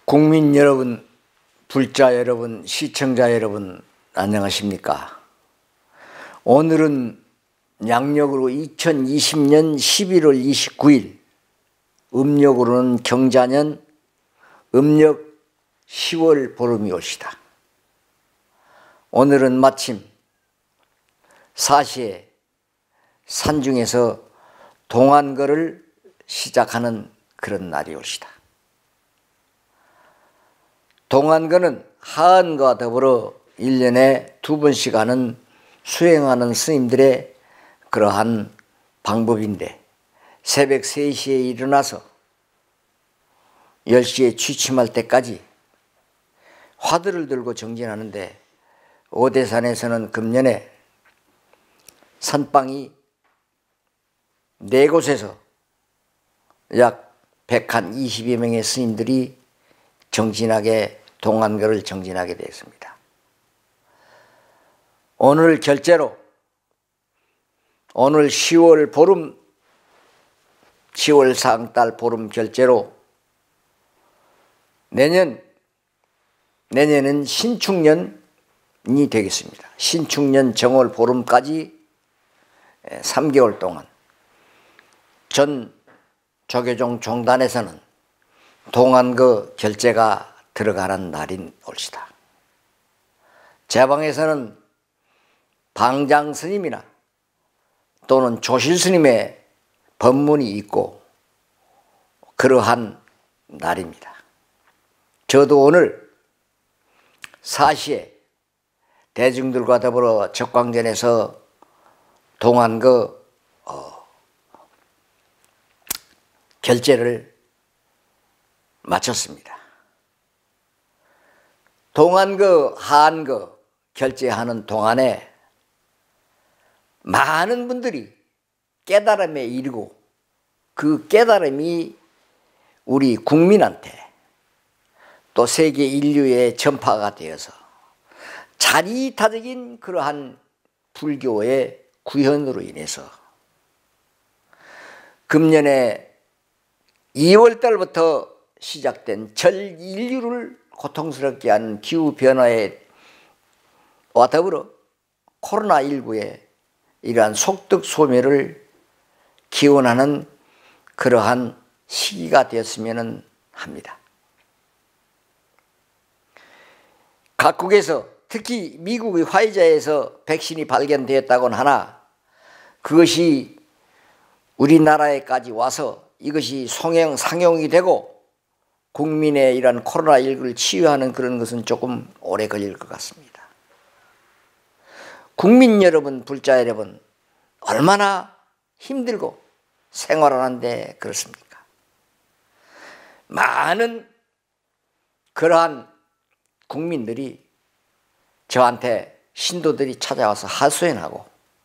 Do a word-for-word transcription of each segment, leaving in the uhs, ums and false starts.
국민 여러분, 불자 여러분, 시청자 여러분, 안녕하십니까? 오늘은 양력으로 이천이십 년 십일월 이십구일, 음력으로는 경자년 음력 시월 보름이 올시다. 오늘은 마침 사시에 산중에서 동안거를 시작하는 그런 날이 올시다. 동안거는 하안과 더불어 일 년에 두 번씩 하는 수행하는 스님들의 그러한 방법인데, 새벽 세 시에 일어나서 열 시에 취침할 때까지 화두를 들고 정진하는데, 오대산에서는 금년에 산방이 네 곳에서 약 백이십여 명의 스님들이 정진하게, 동안거를 정진하게 되었습니다. 오늘 결제로, 오늘 시월 보름, 시월 상달 보름 결제로 내년, 내년은 신축년이 되겠습니다. 신축년 정월 보름까지 삼 개월 동안 전 조계종 종단에서는 동안거 결제가 들어가는 날인 올시다. 제방에서는 방장 스님이나 또는 조실 스님의 법문이 있고 그러한 날입니다. 저도 오늘 사시에 대중들과 더불어 적광전에서 동안거 어, 결제를 마쳤습니다. 동안거, 하안거 결제하는 동안에 많은 분들이 깨달음에 이르고, 그 깨달음이 우리 국민한테 또 세계 인류의 전파가 되어서 자리타적인 그러한 불교의 구현으로 인해서 금년에 이월 달부터 시작된 전 인류를 고통스럽게 하는 기후변화와 더불어 코로나십구의 이러한 속덕 소멸을 기원하는 그러한 시기가 되었으면 합니다. 각국에서, 특히 미국의 화이자에서 백신이 발견되었다고는 하나, 그것이 우리나라에까지 와서 이것이 송영, 상용이 되고 국민의 이런 코로나십구를 치유하는 그런 것은 조금 오래 걸릴 것 같습니다. 국민 여러분, 불자 여러분, 얼마나 힘들고 생활하는데 그렇습니까? 많은 그러한 국민들이 저한테 신도들이 찾아와서 하소연하고,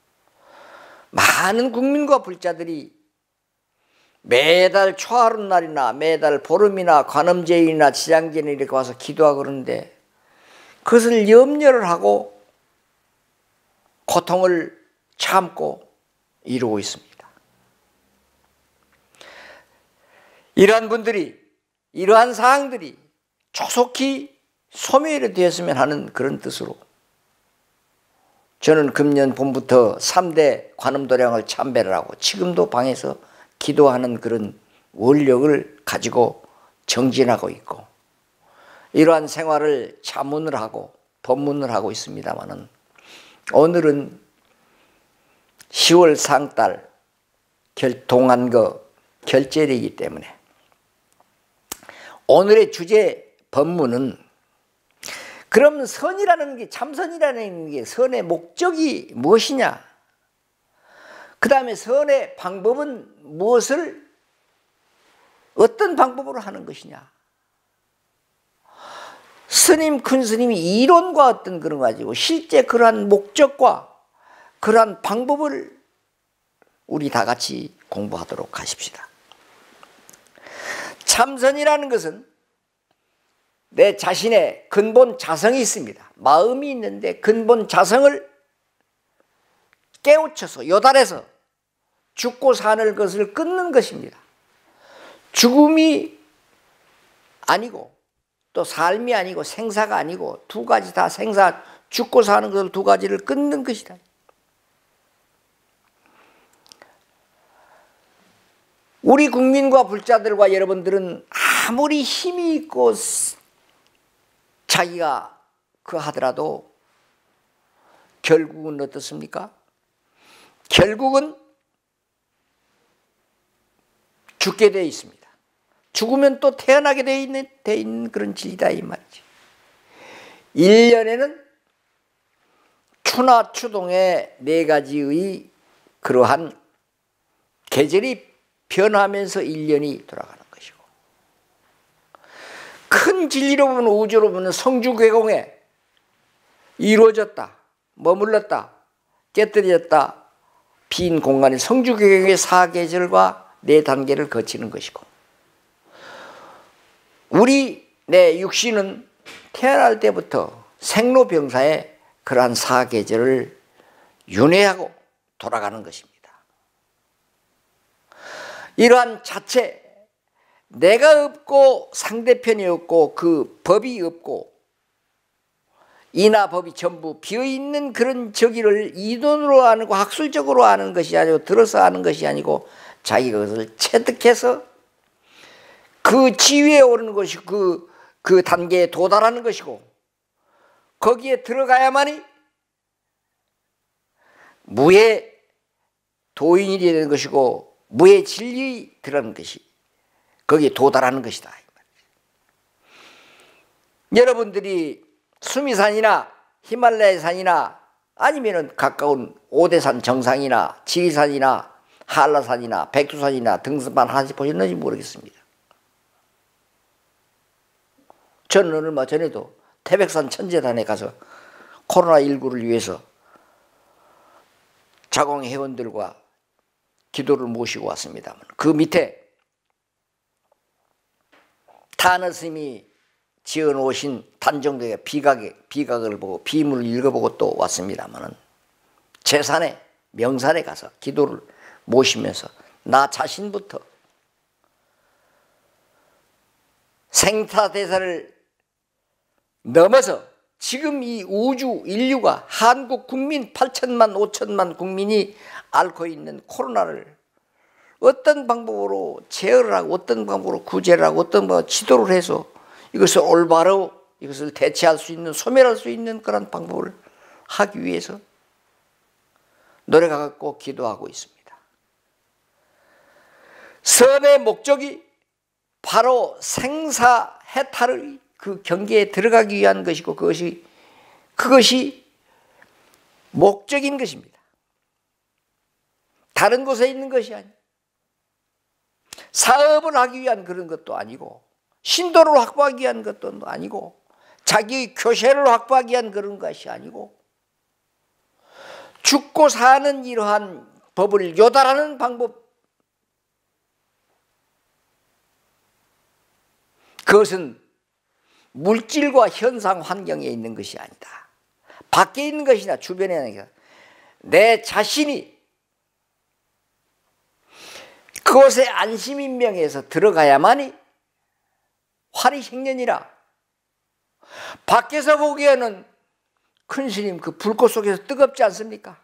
많은 국민과 불자들이 매달 초하룻날이나 매달 보름이나 관음제일이나 지장제일 이렇게 와서 기도하고 그러는데, 그것을 염려를 하고 고통을 참고 이루고 있습니다. 이러한 분들이, 이러한 사항들이 조속히 소멸이 되었으면 하는 그런 뜻으로 저는 금년 봄부터 삼 대 관음도량을 참배를 하고 지금도 방에서 기도하는 그런 원력을 가지고 정진하고 있고, 이러한 생활을 자문을 하고 법문을 하고 있습니다마는, 오늘은 시월 상달 동안거 결제일이기 때문에 오늘의 주제 법문은, 그럼 선이라는 게, 참선이라는 게 선의 목적이 무엇이냐, 그 다음에 선의 방법은 무엇을, 어떤 방법으로 하는 것이냐. 스님, 큰 스님이 이론과 어떤 그런 거 가지고 실제 그러한 목적과 그러한 방법을 우리 다 같이 공부하도록 하십시다. 참선이라는 것은 내 자신의 근본 자성이 있습니다. 마음이 있는데 근본 자성을 깨우쳐서, 요달해서 죽고 사는 것을 끊는 것입니다. 죽음이 아니고 또 삶이 아니고 생사가 아니고 두 가지 다 생사, 죽고 사는 것을 두 가지를 끊는 것이다. 우리 국민과 불자들과 여러분들은 아무리 힘이 있고 자기가 그 하더라도 결국은 어떻습니까? 결국은 죽게 되어 있습니다. 죽으면 또 태어나게 되어 있는, 되어 있는 그런 질이다 이 말이죠. 일 년에는 추나 추동의 네 가지의 그러한 계절이 변하면서 일 년이 돌아가는 것이고, 큰 진리로 보면 우주로 보면 성주괴공에 이루어졌다, 머물렀다, 깨뜨려졌다, 빈 공간이 성주괴공의 사계절과 네 단계를 거치는 것이고, 우리 내 육신은 태어날 때부터 생로병사의 그러한 사계절을 윤회하고 돌아가는 것입니다. 이러한 자체, 내가 없고 상대편이 없고 그 법이 없고 이나 법이 전부 비어있는 그런 저기를 이론으로 아는 거, 학술적으로 아는 것이 아니고 들어서 아는 것이 아니고 자기가 그것을 체득해서 그 지위에 오르는 것이 그, 그 단계에 도달하는 것이고, 거기에 들어가야만이 무의 도인이 되는 것이고 무의 진리에 들어가는 것이 거기에 도달하는 것이다. 여러분들이 수미산이나 히말라야 산이나 아니면은 가까운 오대산 정상이나 지리산이나 한라산이나 백두산이나 등산만 하나씩 보셨는지 모르겠습니다. 저는 얼마 전에도 태백산 천재단에 가서 코로나십구를 위해서 자공 회원들과 기도를 모시고 왔습니다만, 그 밑에 타너 스님이 지어놓으신 단정대의 비각의, 비각을 보고 비문을 읽어보고 또 왔습니다만, 제산에 명산에 가서 기도를 모시면서 나 자신부터 생사대사를 넘어서 지금 이 우주 인류가 한국 국민 팔천만 오천만 국민이 앓고 있는 코로나를 어떤 방법으로 제어를 하고 어떤 방법으로 구제를 하고 어떤 방법으로 지도를 해서 이것을 올바로 이것을 대체할 수 있는, 소멸할 수 있는 그런 방법을 하기 위해서 노력하고 기도하고 있습니다. 선의 목적이 바로 생사해탈의 그 경계에 들어가기 위한 것이고, 그것이 그것이 목적인 것입니다. 다른 곳에 있는 것이 아니에요. 사업을 하기 위한 그런 것도 아니고, 신도를 확보하기 위한 것도 아니고, 자기의 교세를 확보하기 위한 그런 것이 아니고, 죽고 사는 이러한 법을 요달하는 방법, 그것은 물질과 현상 환경에 있는 것이 아니다. 밖에 있는 것이나 주변에 있는 것이나 내 자신이 그곳에 안심인명에서 들어가야만이 활이 생년이라. 밖에서 보기에는 큰 스님 그 불꽃 속에서 뜨겁지 않습니까?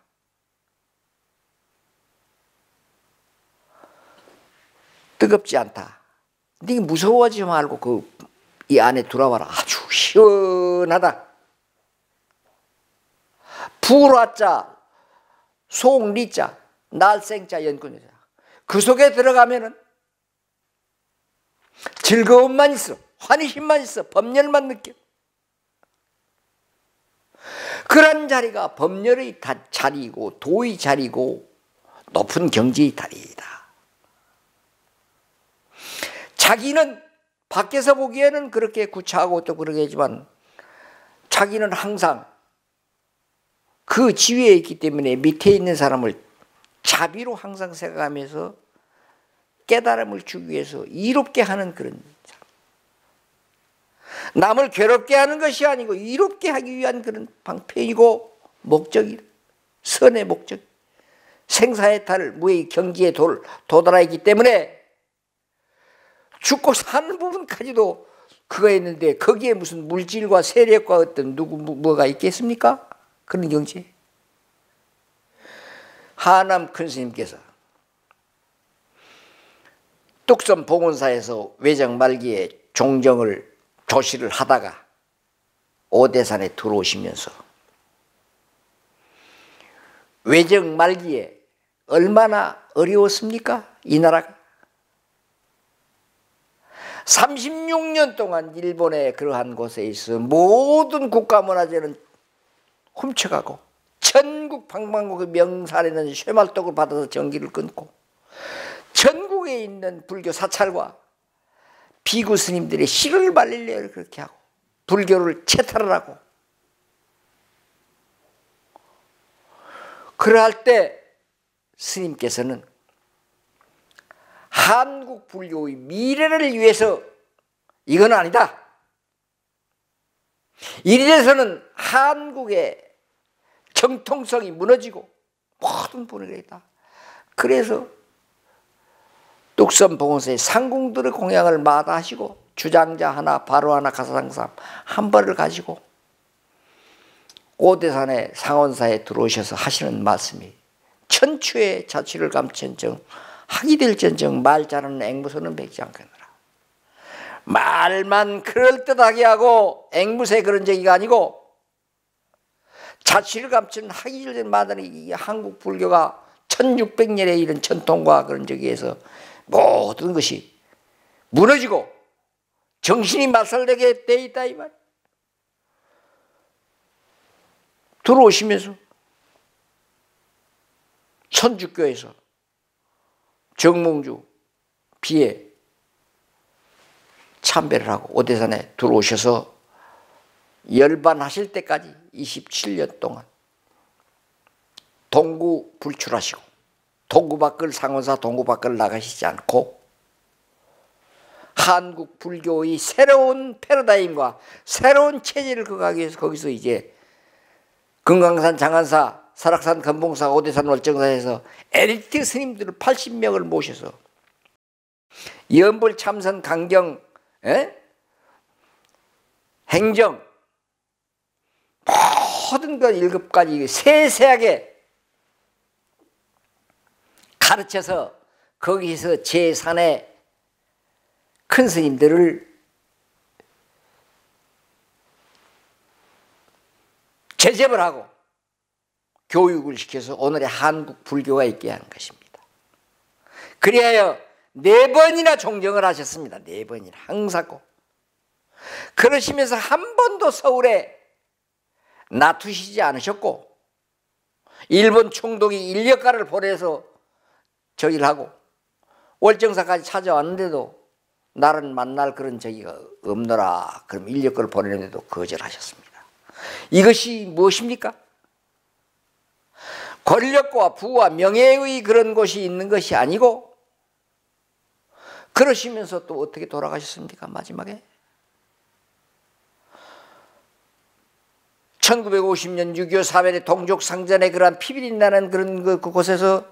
뜨겁지 않다. 네 무서워하지 말고 그 이 안에 들어와라. 아주 시원하다. 불화자, 송리자, 날생자, 연근자. 그 속에 들어가면은 즐거움만 있어, 환희심만 있어, 법열만 느껴. 그런 자리가 법열의 자리이고 도의 자리이고 높은 경지의 자리이다. 자기는 밖에서 보기에는 그렇게 구차하고 또 그러겠지만 자기는 항상 그 지위에 있기 때문에 밑에 있는 사람을 자비로 항상 생각하면서 깨달음을 주기 위해서 이롭게 하는 그런 사람. 남을 괴롭게 하는 것이 아니고 이롭게 하기 위한 그런 방편이고 목적이, 선의 목적, 생사해탈 무의 경지에 도달하기 때문에 죽고 사는 부분까지도 그거 있는데 거기에 무슨 물질과 세력과 어떤 누구 뭐가 있겠습니까? 그런 경지. 하남 큰 스님께서 뚝섬 봉원사에서 외정 말기에 종정을 조시를 하다가 오대산에 들어오시면서 외정 말기에 얼마나 어려웠습니까? 이 나라가. 삼십육 년 동안 일본의 그러한 곳에 있어 모든 국가문화재는 훔쳐가고 전국 방방곡곡 명산에는 쇠말독을 받아서 전기를 끊고 전국에 있는 불교 사찰과 비구 스님들의 씨를 발리려 그렇게 하고 불교를 채탈을 하고 그러할 때 스님께서는 한국 불교의 미래를 위해서 이건 아니다. 이래서는 한국의 정통성이 무너지고 모든 분위기가 있다. 그래서 뚝섬 봉원사의 상궁들의 공양을 마다하시고 주장자 하나, 바로 하나, 가사상삼 한 벌을 가지고 오대산의 상원사에 들어오셔서 하시는 말씀이 천추의 자취를 감천정 학이 될전정 말 잘하는 앵무새는 뵙지 않겠느라. 말만 그럴듯하게 하고 앵무새 그런 얘기가 아니고 자취를 감춘 학이 될전 마다니 이 한국 불교가 천육백 년에 이른 전통과 그런 저기에서 모든 것이 무너지고 정신이 말살되게 돼 있다 이 말. 들어오시면서 천주교에서 정몽주 비에 참배를 하고 오대산에 들어오셔서 열반하실 때까지 이십칠 년 동안 동구 불출하시고 동구 밖을 상원사 동구 밖을 나가시지 않고 한국 불교의 새로운 패러다임과 새로운 체제를 그하기 위해서 거기서 이제 금강산 장안사 설악산 금봉사 오대산 월정사에서 엘리트 스님들을 팔십 명을 모셔서 연불 참선 강경 에? 행정 모든 것 일급까지 세세하게 가르쳐서 거기서 제산의 큰 스님들을 제접을 하고 교육을 시켜서 오늘의 한국 불교가 있게 하는 것입니다. 그리하여 네 번이나 종정을 하셨습니다. 네 번이나 항상 꼭. 그러시면서 한 번도 서울에 놔두시지 않으셨고 일본 총독이 인력가를 보내서 저기를 하고 월정사까지 찾아왔는데도 나를 만날 그런 저기가 없노라. 그럼 인력가를 보내는데도 거절하셨습니다. 이것이 무엇입니까? 권력과 부와 명예의 그런 곳이 있는 것이 아니고 그러시면서 또 어떻게 돌아가셨습니까? 마지막에 천구백오십 년 육이오 사변의 동족상전의 그러한 피비린 나는 그런 그, 그곳에서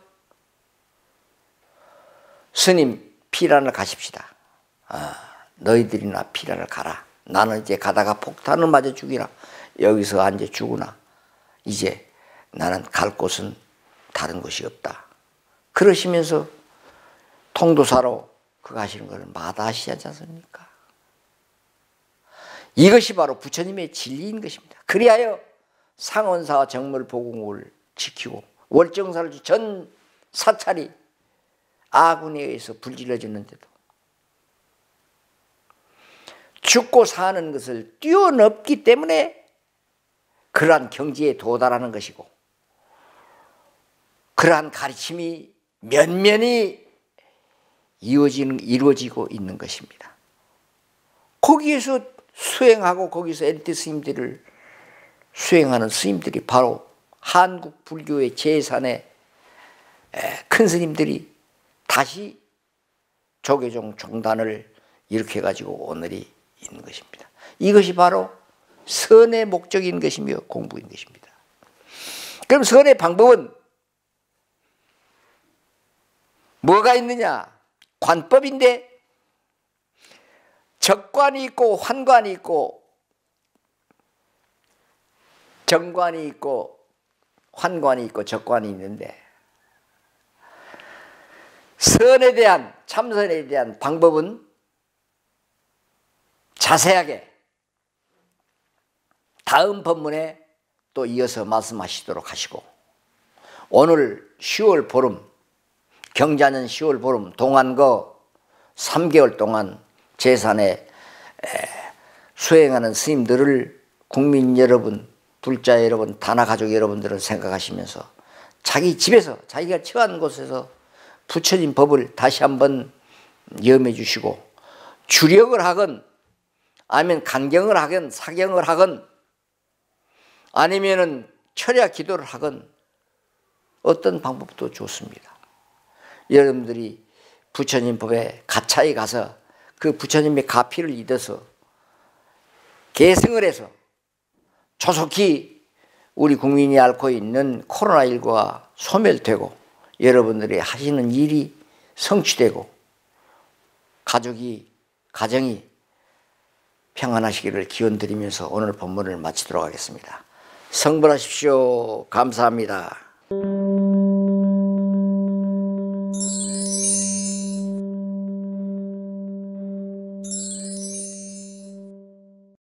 스님 피란을 가십시다. 아, 너희들이나 피란을 가라. 나는 이제 가다가 폭탄을 맞아 죽이나 여기서 앉아 죽으나 이제 나는 갈 곳은 다른 곳이 없다. 그러시면서 통도사로 그 가시는 것을 마다하시지 않습니까? 이것이 바로 부처님의 진리인 것입니다. 그리하여 상원사와 정물보궁을 지키고 월정사를 전 사찰이 아군에 의해서 불질러졌는데도 죽고 사는 것을 뛰어넘기 때문에 그러한 경지에 도달하는 것이고 그러한 가르침이 면면이 이루어지는, 이루어지고 있는 것입니다. 거기에서 수행하고 거기서 엘리트 스님들을 수행하는 스님들이 바로 한국 불교의 제산의 큰 스님들이 다시 조계종 종단을 일으켜 가지고 오늘이 있는 것입니다. 이것이 바로 선의 목적인 것이며 공부인 것입니다. 그럼 선의 방법은 뭐가 있느냐? 관법인데 적관이 있고 환관이 있고 정관이 있고 환관이 있고 적관이 있는데 선에 대한 참선에 대한 방법은 자세하게 다음 법문에 또 이어서 말씀하시도록 하시고 오늘 시월 보름 경자년 시월 보름 동안거 삼 개월 동안 제산에 수행하는 스님들을 국민 여러분, 불자 여러분, 다나 가족 여러분들을 생각하시면서 자기 집에서 자기가 처한 곳에서 부처님 법을 다시 한번 염해 주시고 주력을 하건 아니면 간경을 하건 사경을 하건 아니면은 철야 기도를 하건 어떤 방법도 좋습니다. 여러분들이 부처님 법에 가차에 가서 그 부처님의 가피를 잊어서 계승을 해서 조속히 우리 국민이 앓고 있는 코로나십구가 소멸되고 여러분들이 하시는 일이 성취되고 가족이 가정이 평안하시기를 기원드리면서 오늘 법문을 마치도록 하겠습니다. 성불하십시오. 감사합니다.